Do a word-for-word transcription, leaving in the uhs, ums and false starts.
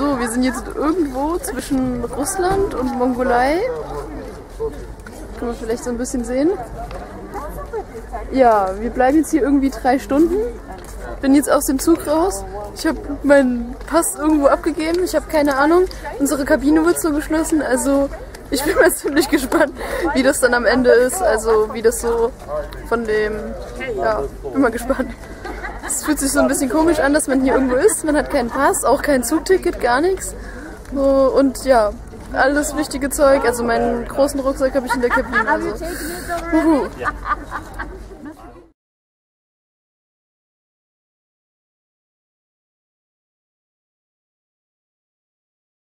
So, wir sind jetzt irgendwo zwischen Russland und Mongolei. Kann man vielleicht so ein bisschen sehen. Ja, wir bleiben jetzt hier irgendwie drei Stunden. Bin jetzt aus dem Zug raus. Ich habe meinen Pass irgendwo abgegeben. Ich habe keine Ahnung. Unsere Kabine wird so geschlossen. Also ich bin mal ziemlich gespannt, wie das dann am Ende ist. Also wie das so von dem... Ja, bin mal gespannt. Es fühlt sich so ein bisschen komisch an, dass man hier irgendwo ist. Man hat keinen Pass, auch kein Zugticket, gar nichts. So, und ja, alles wichtige Zeug. Also meinen großen Rucksack habe ich in der Kabine. Also. Uhu.